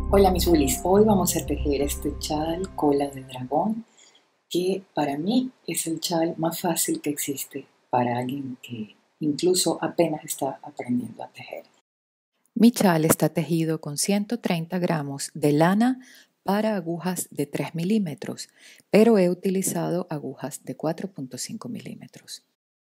Hola mis Willis, hoy vamos a tejer este chal cola de dragón que para mí es el chal más fácil que existe para alguien que incluso apenas está aprendiendo a tejer. Mi chal está tejido con 130 gramos de lana para agujas de 3 milímetros, pero he utilizado agujas de 4.5 milímetros.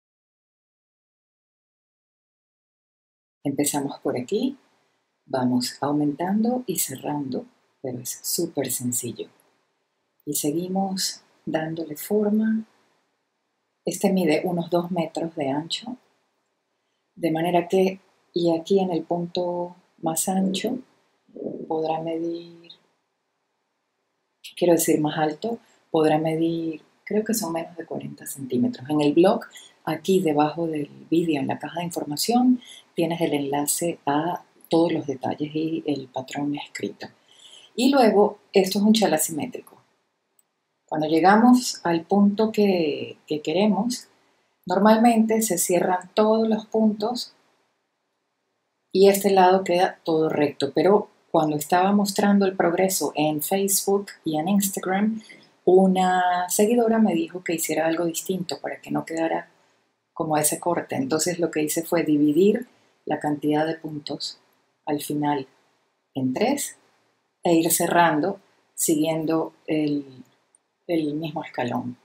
Empezamos por aquí, vamos aumentando y cerrando, pero es súper sencillo. Y seguimos dándole forma. Este mide unos 2 metros de ancho, de manera que, y aquí en el punto más ancho, podrá medir, quiero decir más alto, podrá medir, creo que son menos de 40 centímetros. En el blog, aquí debajo del vídeo, en la caja de información, tienes el enlace a todos los detalles y el patrón escrito. Y luego, esto es un chal asimétrico. Cuando llegamos al punto que queremos, normalmente se cierran todos los puntos y este lado queda todo recto, pero cuando estaba mostrando el progreso en Facebook y en Instagram, una seguidora me dijo que hiciera algo distinto para que no quedara como ese corte. Entonces lo que hice fue dividir la cantidad de puntos al final en 3 e ir cerrando siguiendo el mismo escalón.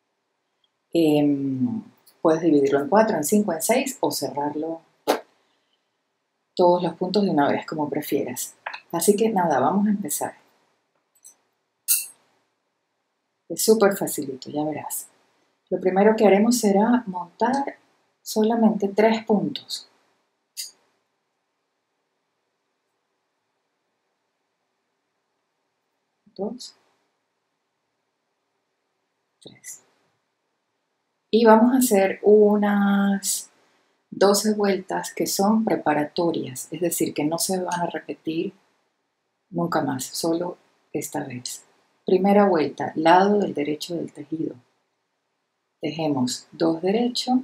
Puedes dividirlo en 4, en 5, en 6 o cerrarlo todos los puntos de una vez, como prefieras. Así que nada, vamos a empezar. Es súper facilito, ya verás. Lo primero que haremos será montar solamente 3 puntos. Dos, 3. Y vamos a hacer unas 12 vueltas que son preparatorias, es decir, que no se van a repetir nunca más, solo esta vez. Primera vuelta, lado del derecho del tejido. Tejemos 2 derecho,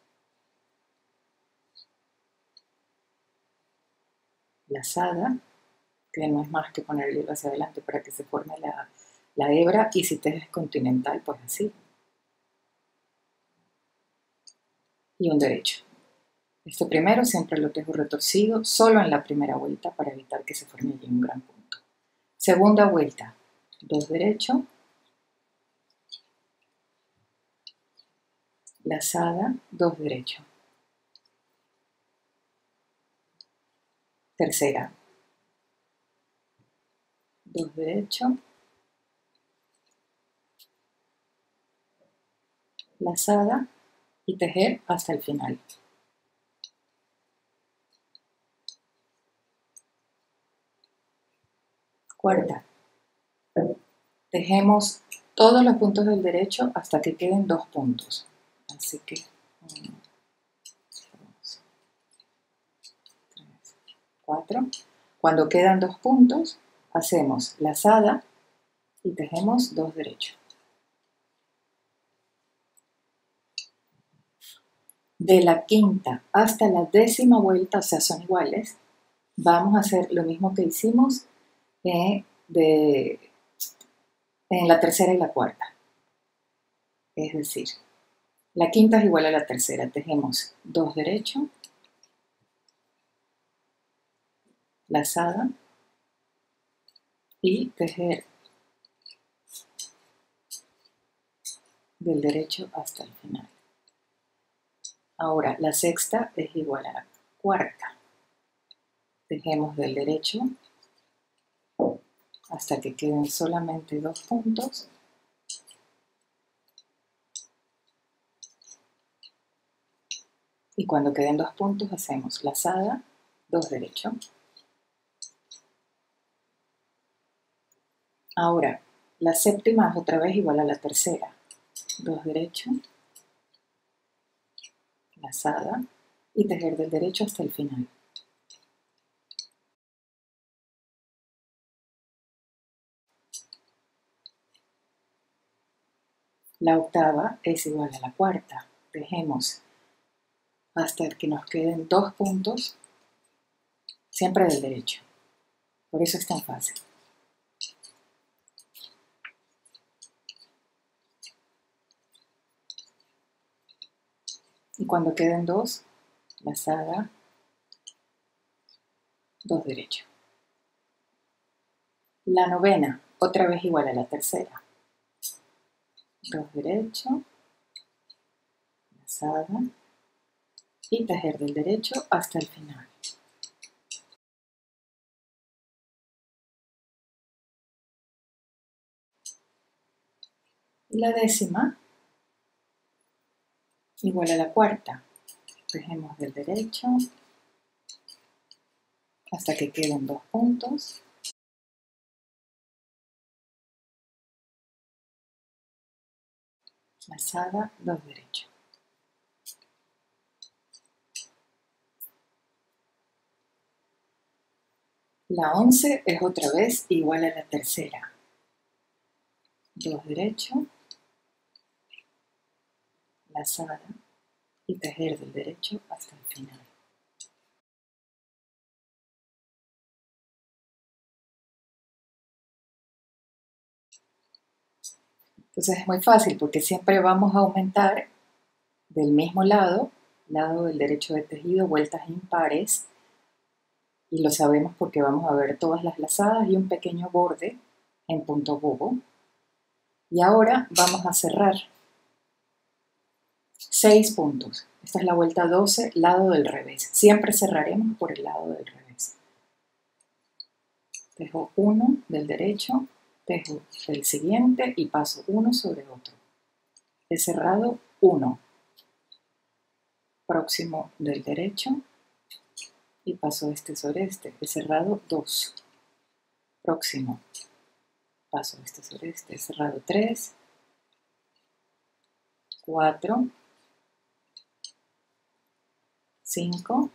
lazada, que no es más que poner el hilo hacia adelante para que se forme la hebra, y si tejes continental, pues así. Y un derecho. Este primero siempre lo tejo retorcido, solo en la primera vuelta para evitar que se forme allí un gran punto. Segunda vuelta, 2 derecho, lazada, 2 derecho. Tercera, 2 derecho, lazada y tejer hasta el final. Cuarta, tejemos todos los puntos del derecho hasta que queden 2 puntos. Así que 1, 2, 3, 4. Cuando quedan 2 puntos, hacemos lazada y tejemos 2 derechos. De la quinta hasta la 10ª vuelta, o sea, son iguales, vamos a hacer lo mismo que hicimos en la tercera y la cuarta. Es decir, la quinta es igual a la tercera. Tejemos 2 derechos, lazada y tejer del derecho hasta el final. Ahora, la sexta es igual a la cuarta. Tejemos del derecho hasta que queden solamente 2 puntos. Y cuando queden 2 puntos hacemos lazada, 2 derechos. Ahora, la séptima es otra vez igual a la tercera. 2 derechos, lazada y tejer del derecho hasta el final. La octava es igual a la cuarta. Tejemos hasta que nos queden 2 puntos, siempre del derecho. Por eso es tan fácil. Y cuando queden 2, lazada, 2 derecho. La novena, otra vez igual a la tercera. 2 derecho, lazada y tejer del derecho hasta el final. Y la décima, igual a la cuarta. Tejemos del derecho hasta que queden 2 puntos. Lazada, 2 derecho. La 11 es otra vez igual a la tercera. 2 derecho, lazada y tejer del derecho hasta el final. Entonces es muy fácil porque siempre vamos a aumentar del mismo lado del derecho de tejido, vueltas impares, y lo sabemos porque vamos a ver todas las lazadas y un pequeño borde en punto bobo. Y ahora vamos a cerrar 6 puntos. Esta es la vuelta 12, lado del revés. Siempre cerraremos por el lado del revés. Tejo 1 del derecho, tejo el siguiente y paso uno sobre otro. He cerrado 1. Próximo del derecho y paso este sobre este. He cerrado 2. Próximo. Paso este sobre este. He cerrado 3, 4, 5,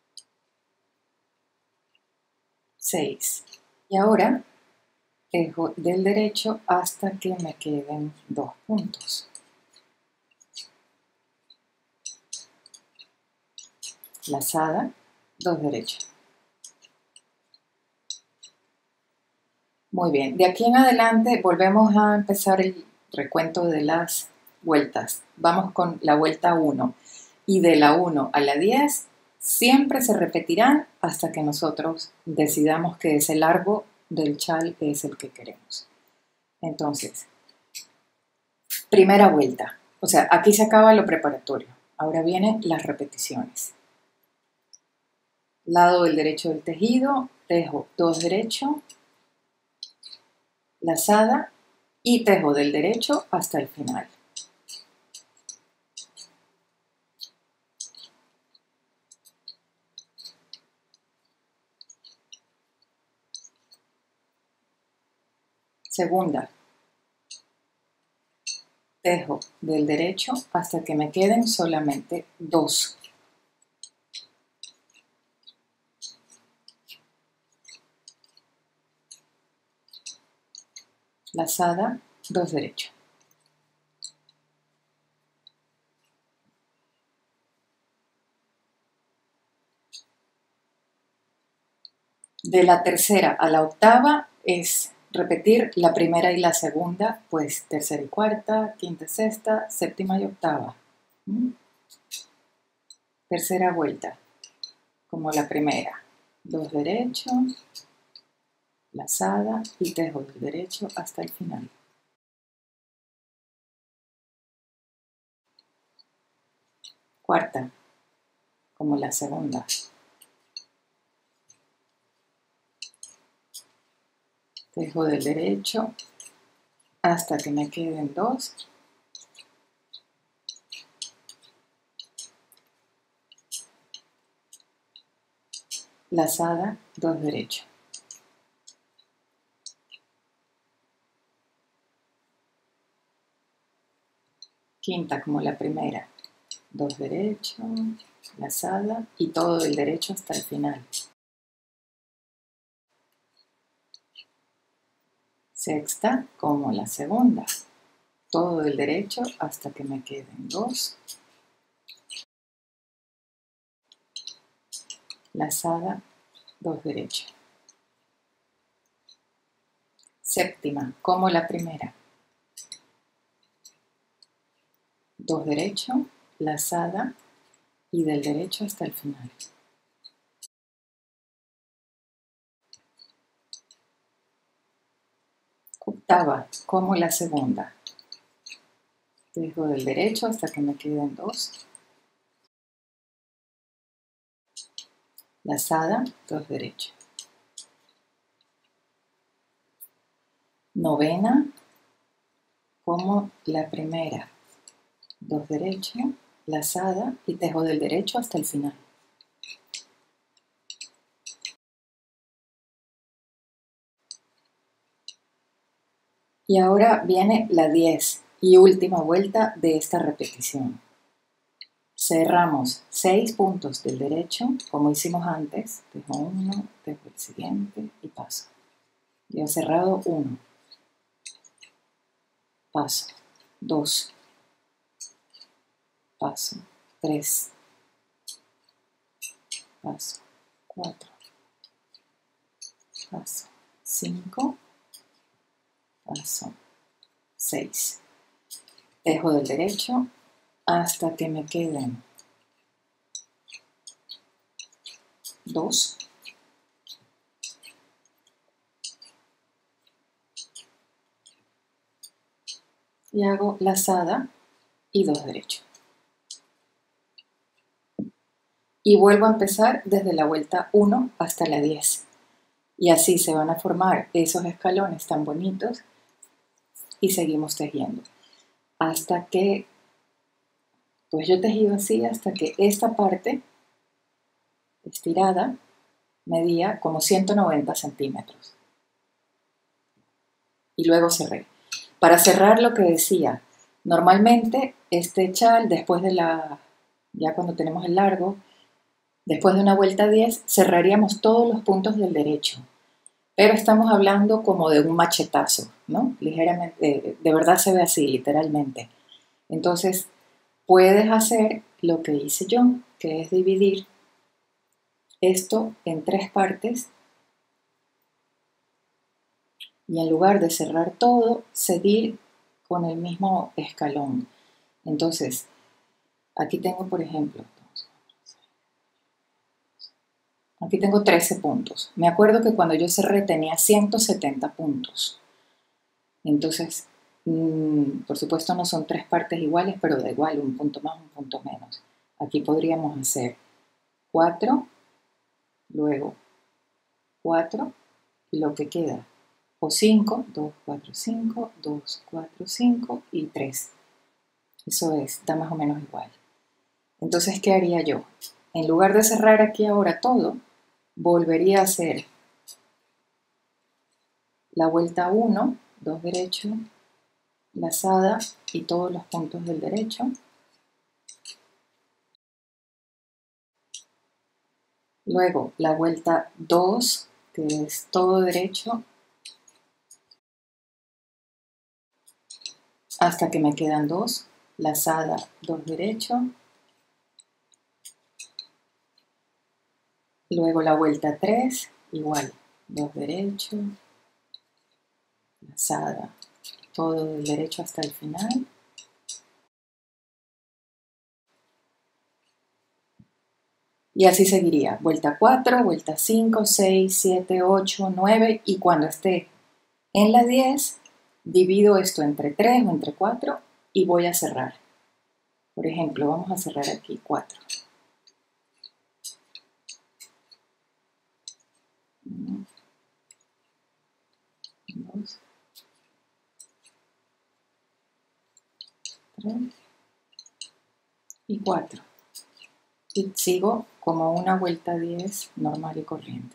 6. Y ahora tejo del derecho hasta que me queden 2 puntos. Lazada, 2 derecho. Muy bien, de aquí en adelante volvemos a empezar el recuento de las vueltas. Vamos con la vuelta 1 y de la 1 a la 10 siempre se repetirán hasta que nosotros decidamos que ese largo del chal es el que queremos. Entonces, primera vuelta, o sea, aquí se acaba lo preparatorio. Ahora vienen las repeticiones. Lado del derecho del tejido, tejo 2 derecho, lazada y tejo del derecho hasta el final. Segunda, tejo del derecho hasta que me queden solamente 2. Lazada, 2 derecho. De la tercera a la octava es repetir la primera y la segunda, pues tercera y cuarta, quinta y sexta, séptima y octava. Tercera vuelta, como la primera. 2 derechos, lazada y tejo del derecho hasta el final. Cuarta, como la segunda. Tejo del derecho hasta que me queden 2. Lazada, 2 derecho. Quinta, como la primera. 2 derecho, lazada y todo del derecho hasta el final. Sexta, como la segunda. Todo del derecho hasta que me queden 2. Lazada, 2 derecho. Séptima, como la primera. 2 derecho, lazada y del derecho hasta el final. Octava, como la segunda. Dejo del derecho hasta que me queden 2. Lazada, 2 derecho. Novena, como la primera. 2 derecho, lazada y tejo del derecho hasta el final. Y ahora viene la 10 y última vuelta de esta repetición. Cerramos 6 puntos del derecho, como hicimos antes. Tejo uno, tejo el siguiente y paso. Ya he cerrado 1. Paso. 2. Paso. 3. Paso. 4. Paso. 5. Paso. 6. Tejo del derecho hasta que me queden 2. Y hago lazada y 2 derecho. Y vuelvo a empezar desde la vuelta 1 hasta la 10. Y así se van a formar esos escalones tan bonitos y seguimos tejiendo. Hasta que, pues yo he tejido así hasta que esta parte estirada medía como 190 centímetros. Y luego cerré. Para cerrar lo que decía, normalmente este chal después de ya cuando tenemos el largo, después de una vuelta 10, cerraríamos todos los puntos del derecho. Pero estamos hablando como de un machetazo, ¿no? Ligeramente, de verdad se ve así, literalmente. Entonces, puedes hacer lo que hice yo, que es dividir esto en 3 partes y en lugar de cerrar todo, seguir con el mismo escalón. Entonces, aquí tengo, por ejemplo, aquí tengo 13 puntos. Me acuerdo que cuando yo cerré tenía 170 puntos. Entonces, por supuesto no son 3 partes iguales, pero da igual, un punto más, un punto menos. Aquí podríamos hacer 4, luego 4 y lo que queda. O 5, 2, 4, 5, 2, 4, 5 y 3. Eso es, da más o menos igual. Entonces, ¿qué haría yo? En lugar de cerrar aquí ahora todo, volvería a hacer la vuelta 1, 2 derecho, lazada y todos los puntos del derecho. Luego la vuelta 2, que es todo derecho, hasta que me quedan 2, lazada, 2 derecho. Luego la vuelta 3, igual, 2 derecho, lazada, todo del derecho hasta el final. Y así seguiría, vuelta 4, vuelta 5, 6, 7, 8, 9 y cuando esté en la 10, divido esto entre 3 o entre 4 y voy a cerrar. Por ejemplo, vamos a cerrar aquí 4. 1, 2, 3 y 4. Y sigo como una vuelta 10 normal y corriente.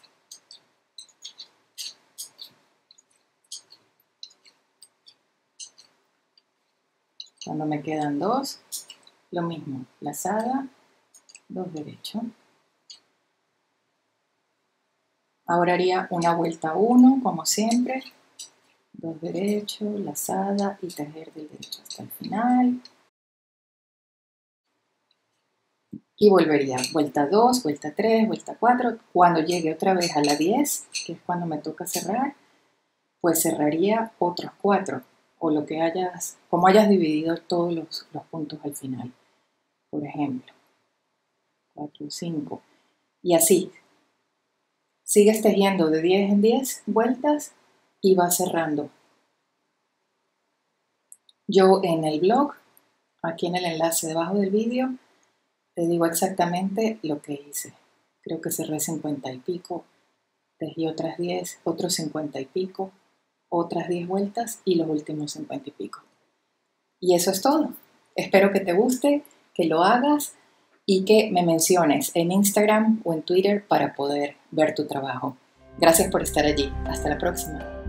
Cuando me quedan 2, lo mismo, lazada, 2 derecho. Ahora haría una vuelta 1, como siempre, 2 derecho, lazada y tejer del derecho hasta el final. Y volvería, vuelta 2, vuelta 3, vuelta 4. Cuando llegue otra vez a la 10, que es cuando me toca cerrar, pues cerraría otros 4, o lo que como hayas dividido todos los puntos al final. Por ejemplo, 4, 5, y así. Sigues tejiendo de 10 en 10 vueltas y vas cerrando. Yo en el blog, aquí en el enlace debajo del vídeo, te digo exactamente lo que hice. Creo que cerré 50 y pico, tejí otras 10, otros 50 y pico, otras 10 vueltas y los últimos 50 y pico. Y eso es todo. Espero que te guste, que lo hagas y que me menciones en Instagram o en Twitter para poder ver tu trabajo. Gracias por estar allí. Hasta la próxima.